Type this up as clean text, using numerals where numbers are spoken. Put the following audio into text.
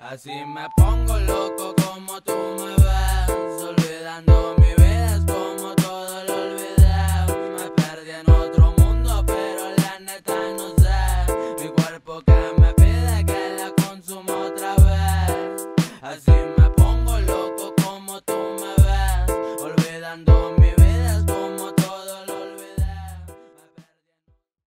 Así me pongo loco como tú me ves, olvidando mi vida es como todo lo olvidé. Me perdí en otro mundo pero la neta no sé, mi cuerpo que me pide que la consuma otra vez. Así me pongo loco